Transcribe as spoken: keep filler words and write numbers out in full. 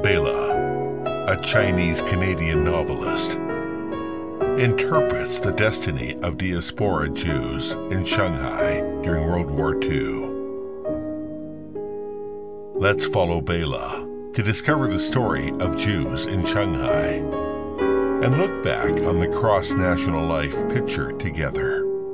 Bela, a Chinese-Canadian novelist, interprets the destiny of diaspora Jews in Shanghai during World War Two. Let's follow Bela to discover the story of Jews in Shanghai and look back on the cross-national life picture together.